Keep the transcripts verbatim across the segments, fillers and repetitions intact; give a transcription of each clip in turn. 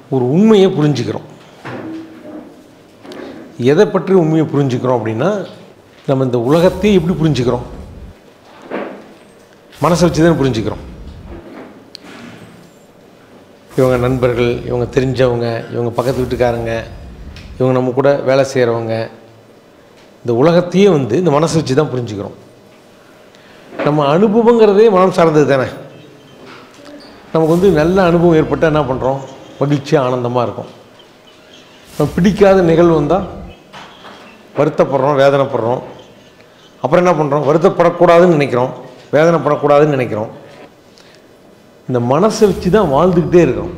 ஒரு உண்மையை புரிஞ்சுக்கிறோம். எதை பற்றி உண்மையை புரிஞ்சுக்கிறோம் அப்படின்னா, நம்ம இந்த உலகத்தையே எப்படி புரிஞ்சுக்கிறோம்? மனசை வச்சு தான் புரிஞ்சுக்கிறோம். இவங்க நண்பர்கள், இவங்க தெரிஞ்சவங்க, இவங்க பக்கத்து வீட்டுக்காரங்க, இவங்க நம்ம கூட வேலை செய்கிறவங்க, இந்த உலகத்தையே வந்து இந்த மனசை வச்சு தான் புரிஞ்சுக்கிறோம். நம்ம அனுபவங்கிறதே மனம் சார்ந்தது தானே. நமக்கு வந்து நல்ல அனுபவம் ஏற்பட்டால் என்ன பண்ணுறோம்? மகிழ்ச்சியாக ஆனந்தமாக இருக்கும். நம்ம பிடிக்காத நிகழ்வு வந்தால் வருத்தப்படுறோம், வேதனைப்படுறோம். அப்புறம் என்ன பண்ணுறோம்? வருத்தப்படக்கூடாதுன்னு நினைக்கிறோம், வேதனைப்படக்கூடாதுன்னு நினைக்கிறோம். இந்த மனசை வச்சு தான் வாழ்ந்துக்கிட்டே இருக்கிறோம்.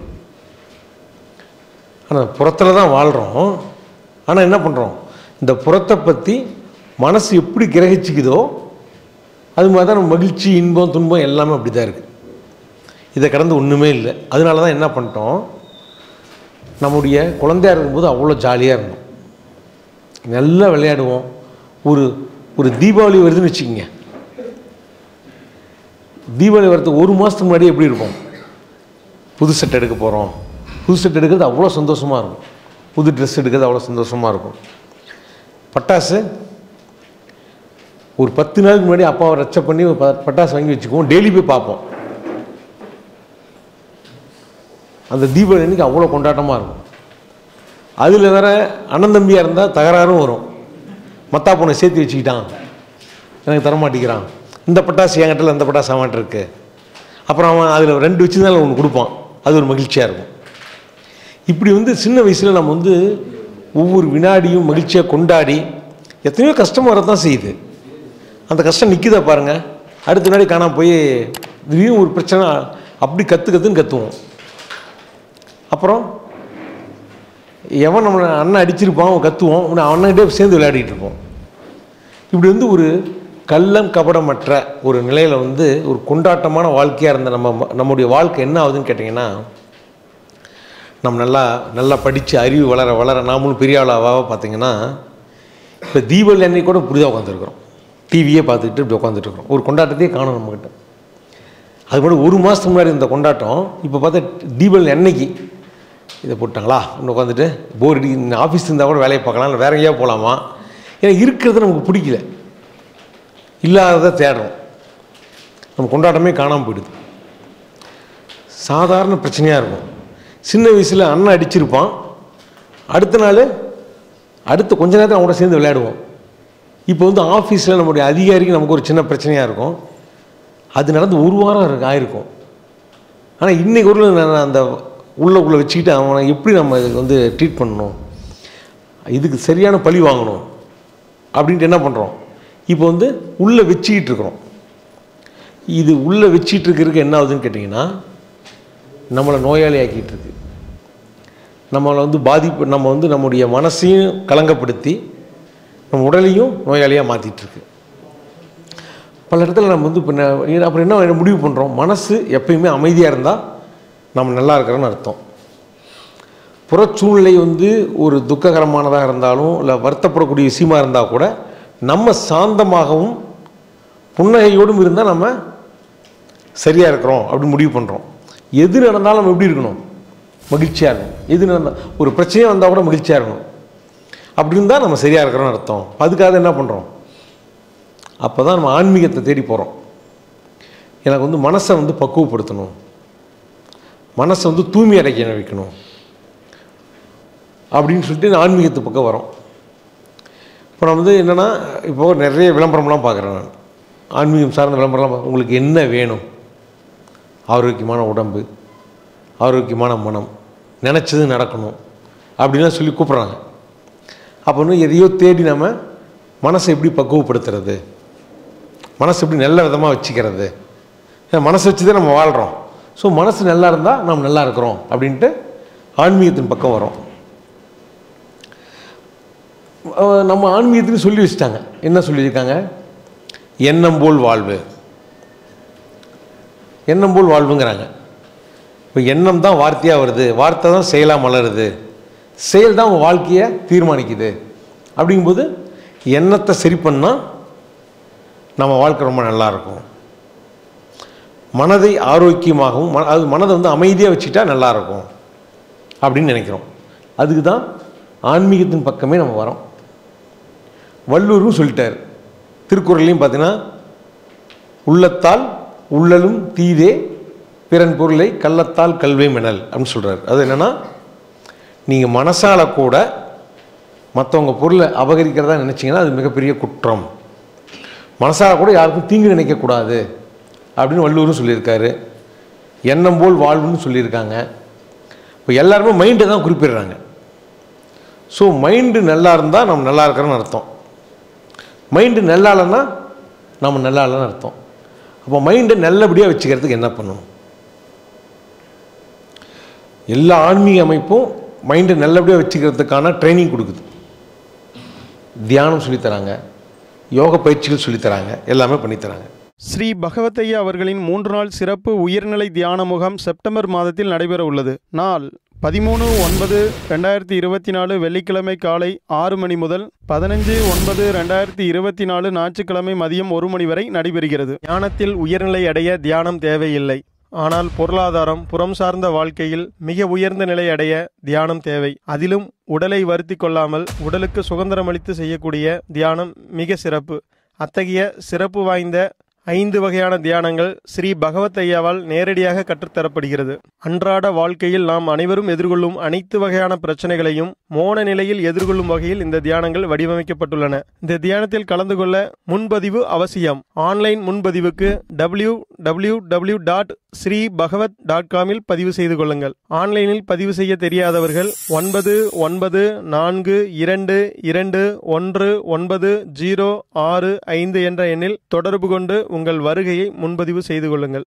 ஆனால் புறத்தில் தான் வாழ்கிறோம். ஆனால் என்ன பண்ணுறோம்? இந்த புறத்தை பற்றி மனசு எப்படி கிரகிச்சிக்குதோ அது மாதிரி தான் நம்ம மகிழ்ச்சி, இன்பம், துன்பம் எல்லாமே அப்படி தான் இருக்குது. இதை கடந்து ஒன்றுமே இல்லை. அதனால தான் என்ன பண்ணிட்டோம், நம்முடைய குழந்தையாக இருக்கும்போது அவ்வளோ ஜாலியாக இருந்தோம், நல்லா விளையாடுவோம். ஒரு ஒரு தீபாவளி வருதுன்னு வச்சுக்கோங்க. தீபாவளி வரதுக்கு ஒரு மாதத்துக்கு முன்னாடி எப்படி இருக்கும்? புது செட் எடுக்க போகிறோம். புது செட் எடுக்கிறது அவ்வளோ சந்தோஷமாக இருக்கும். புது ட்ரெஸ் எடுக்கிறது அவ்வளோ சந்தோஷமாக இருக்கும். பட்டாசு ஒரு பத்து நாளுக்கு முன்னாடி அப்பாவை ரச்சை பண்ணி ஒரு பட்டாசு வாங்கி வச்சுக்குவோம். டெய்லி போய் பார்ப்போம். அந்த தீபாவளி அன்றைக்கி அவ்வளோ கொண்டாட்டமாக இருக்கும். அதில் வேறு அண்ணன் தம்பியாக இருந்தால் தகராறும் வரும். மத்தா பொண்ணை சேர்த்து வச்சுக்கிட்டான், எனக்கு தரமாட்டிக்கிறான், இந்த பட்டாசு என்கிட்ட இந்த பட்டாசு அவன்கிட்ட இருக்குது. அப்புறம் அவன் அதில் ரெண்டு வச்சுருந்தாலும் ஒன்று கொடுப்பான். அது ஒரு மகிழ்ச்சியாக இருக்கும். இப்படி வந்து சின்ன வயசில் நம்ம வந்து ஒவ்வொரு வினாடியும் மகிழ்ச்சியாக கொண்டாடி எத்தனையோ கஷ்டம் வரதான் செய்யுது. அந்த கஷ்டம் நிற்குதா பாருங்கள். அடுத்த வினாடி காணாமல் போய் திடீர்னு ஒரு பிரச்சனை அப்படி கற்று கற்றுன்னு கற்றுவோம். அப்புறம் எவன் நம்மளை அண்ணன் அடிச்சிருப்பான் அவன் கற்றுவோம், உன்னை அண்ணன்கிட்டே சேர்ந்து விளையாடிட்டு இருப்போம். இப்படி வந்து ஒரு கள்ளம் கபடமற்ற ஒரு நிலையில் வந்து ஒரு கொண்டாட்டமான வாழ்க்கையாக இருந்த நம்ம நம்முடைய வாழ்க்கை என்ன ஆகுதுன்னு கேட்டிங்கன்னா, நம்ம நல்லா நல்லா படித்து அறிவு வளர வளர நாமளும் பெரிய ஆளாக பார்த்திங்கன்னா, இப்போ தீபாவளி அன்னைக்கு கூட புரிதாக உட்காந்துருக்குறோம். டிவியே பார்த்துக்கிட்டு இப்படி உட்காந்துட்ருக்குறோம். ஒரு கொண்டாட்டத்தையே காணும் நம்மக்கிட்ட. அது மாதிரி ஒரு மாதத்துக்கு முன்னாடி இந்த கொண்டாட்டம் இப்போ பார்த்தா தீபாவளி அன்னைக்கு இதை போட்டாங்களா இன்னும் உட்காந்துட்டு போர் அடி, ஆஃபீஸ் இருந்தால் கூட வேலையை பார்க்கலாம், இல்லை வேற எங்கேயா போகலாமா, ஏன்னா இருக்கிறது நமக்கு பிடிக்கல, இல்லாததை தேடுறோம். நம்ம கொண்டாட்டமே காணாமல் போயிடுது. சாதாரண பிரச்சனையாக இருக்கும். சின்ன வயசில் அண்ணன் அடிச்சிருப்பான், அடுத்த நாள் அடுத்த கொஞ்ச நேரத்தில் அவங்களோட சேர்ந்து விளையாடுவோம். இப்போ வந்து ஆஃபீஸில் நம்முடைய அதிகாரிக்கு நமக்கு ஒரு சின்ன பிரச்சனையாக இருக்கும். அது நடந்து ஒரு வாரம் இருக்கு ஆயிருக்கும். ஆனால் இன்றைக்கு ஒரு நான் அந்த உள்ளக்குள்ளே வச்சுக்கிட்டு அவனை எப்படி நம்ம வந்து ட்ரீட் பண்ணணும், இதுக்கு சரியான பழி வாங்கணும் அப்படின்ட்டு என்ன பண்ணுறோம்? இப்போ வந்து உள்ளே வச்சுக்கிட்டு இருக்கிறோம். இது உள்ளே வச்சிட்டு இருக்கிறதுக்கு என்ன ஆகுதுன்னு கேட்டிங்கன்னா, நம்மளை நோயாளி ஆக்கிட்டு இருக்கு. நம்மளை வந்து பாதிப்பு, நம்ம வந்து நம்முடைய மனசையும் கலங்கப்படுத்தி நம்ம உடலையும் நோயாளியாக மாற்றிட்டுருக்கு. பல இடத்துல நம்ம வந்து இப்போ அப்புறம் என்ன முடிவு பண்ணுறோம்? மனசு எப்பயுமே அமைதியாக இருந்தால் நம்ம நல்லா இருக்கிறோன்னு அர்த்தம். புறச்சூழ்நிலை வந்து ஒரு துக்ககரமானதாக இருந்தாலும் இல்லை வருத்தப்படக்கூடிய விஷயமா இருந்தால் கூட நம்ம சாந்தமாகவும் புன்னகையோடும் இருந்தால் நம்ம சரியாக இருக்கிறோம் அப்படின்னு முடிவு பண்ணுறோம். எது நடந்தாலும் நம்ம எப்படி இருக்கணும்? மகிழ்ச்சியாக இருக்கணும். எது நடந்தால் ஒரு பிரச்சனையாக வந்தால் கூட மகிழ்ச்சியாக இருக்கணும். அப்படி இருந்தால் நம்ம சரியாக இருக்கிறோன்னு அர்த்தம். அதுக்காக என்ன பண்ணுறோம்? அப்போ தான் நம்ம ஆன்மீகத்தை தேடி போகிறோம். எனக்கு வந்து மனசை வந்து பக்குவப்படுத்தணும், மனசை வந்து தூய்மை அடைக்க வைக்கணும் அப்படின்னு சொல்லிட்டு ஆன்மீகத்து பக்கம் வரோம். இப்போ நான் வந்து என்னென்னா, இப்போது நிறைய விளம்பரம்லாம் பார்க்குறேன் நான். ஆன்மீகம் சார்ந்த விளம்பரம்லாம். உங்களுக்கு என்ன வேணும்? ஆரோக்கியமான உடம்பு, ஆரோக்கியமான மனம், நினச்சது நடக்கணும் அப்படின்லாம் சொல்லி கூப்பிட்றாங்க. அப்போ வந்து எதையோ தேடி நம்ம மனசை எப்படி பக்குவப்படுத்துறது, மனசை எப்படி நல்ல விதமாக வச்சுக்கிறது, மனசை வச்சு தான் நம்ம வாழ்கிறோம். ஸோ மனசு நல்லா இருந்தால் நம்ம நல்லா இருக்கிறோம் அப்படின்ட்டு ஆன்மீகத்தின் பக்கம் வரோம். நம்ம ஆன்மீகத்துக்கு சொல்லி வச்சுட்டாங்க. என்ன சொல்லியிருக்காங்க? எண்ணம் போல் வாழ்வு, எண்ணம் போல் வாழ்வுங்கிறாங்க. இப்போ எண்ணம் தான் வார்த்தையாக வருது, வார்த்தை தான் செயலாக மலருது, செயல் தான் உங்கள் வாழ்க்கையை தீர்மானிக்குது. அப்படிங்கும்போது எண்ணத்தை சரி பண்ணால் நம்ம வாழ்க்கை ரொம்ப நல்லாயிருக்கும். மனதை ஆரோக்கியமாகவும் அது மனதை வந்து அமைதியாக வச்சுட்டா நல்லாயிருக்கும் அப்படின்னு நினைக்கிறோம். அதுக்கு தான் ஆன்மீகத்தின் பக்கமே நம்ம வரோம். வள்ளுவரும் சொல்லிட்டார், திருக்குறளையும் பார்த்தீங்கன்னா, உள்ளத்தால் உள்ளலும் தீதே பிறன் பொருளை கள்ளத்தால் கல்வை மெனல் அப்படின்னு சொல்கிறார். அது என்னென்னா, நீங்கள் மனசால கூட மற்றவங்க பொருளை அபகரிக்கிறதா நினச்சிங்கன்னா அது மிகப்பெரிய குற்றம். மனசால கூட யாருக்கும் தீங்கு நினைக்கக்கூடாது அப்படின்னு வள்ளுவரும் சொல்லியிருக்காரு. எண்ணம் போல் வாழ்வுன்னு சொல்லியிருக்காங்க. இப்போ எல்லாருமே மைண்டை தான் குறிப்பிடுறாங்க. ஸோ மைண்டு நல்லா இருந்தால் நம்ம நல்லா இருக்கிறோன்னு அர்த்தம். மைண்டு நல்லா இல்லைன்னா நம்ம நல்லா இல்லைன்னு அர்த்தம். அப்போ மைண்டை நல்லபடியாக வச்சுக்கிறதுக்கு என்ன பண்ணணும்? எல்லா ஆன்மீக அமைப்பும் மைண்டை நல்லபடியாக வச்சுக்கிறதுக்கான ட்ரைனிங் கொடுக்குது. தியானம் சொல்லித்தராங்க, யோக பயிற்சிகள் சொல்லித்தராங்க, எல்லாமே பண்ணித்தராங்க. ஸ்ரீ பகவத்தையா அவர்களின் மூன்று நாள் சிறப்பு உயர்நிலை தியான முகாம் செப்டம்பர் மாதத்தில் நடைபெற உள்ளது. நாள் பதிமூணு ஒன்பது ரெண்டாயிரத்தி இருபத்தி நாலு வெள்ளிக்கிழமை காலை ஆறு மணி முதல் பதினஞ்சு ஒன்பது ரெண்டாயிரத்தி இருபத்தி நாலு ஞாயிற்றுக்கிழமை மதியம் ஒரு மணி வரை நடைபெறுகிறது. தியானத்தில் உயர்நிலை அடைய தியானம் தேவையில்லை. ஆனால் பொருளாதாரம், புறம் சார்ந்த வாழ்க்கையில் மிக உயர்ந்த நிலை அடைய தியானம் தேவை. அதிலும் உடலை வருத்தி கொள்ளாமல் உடலுக்கு சுதந்திரமளித்து செய்யக்கூடிய தியானம் மிக சிறப்பு. அத்தகைய சிறப்பு வாய்ந்த ஐந்து வகையான தியானங்கள் ஸ்ரீ பகவத்தையாவால் நேரடியாக கற்றுத்தரப்படுகிறது. அன்றாட வாழ்க்கையில் நாம் அனைவரும் எதிர்கொள்ளும் அனைத்து வகையான பிரச்சனைகளையும் மோன நிலையில் எதிர்கொள்ளும் வகையில் இந்த தியானங்கள் வடிவமைக்கப்பட்டுள்ளன. இந்த தியானத்தில் கலந்து கொள்ள முன்பதிவு அவசியம். ஆன்லைன் முன்பதிவுக்கு W W W dot Sri Bhagavat dot காமில் பதிவு செய்து கொள்ளுங்கள். ஆன்லைனில் பதிவு செய்ய தெரியாதவர்கள் ஒன்பது ஒன்பது நான்கு இரண்டு இரண்டு ஒன்று ஒன்பது ஜீரோ ஆறு ஐந்து என்ற எண்ணில் தொடர்பு கொண்டு உங்கள் வருகையை முன்பதிவு செய்து கொள்ளுங்கள்.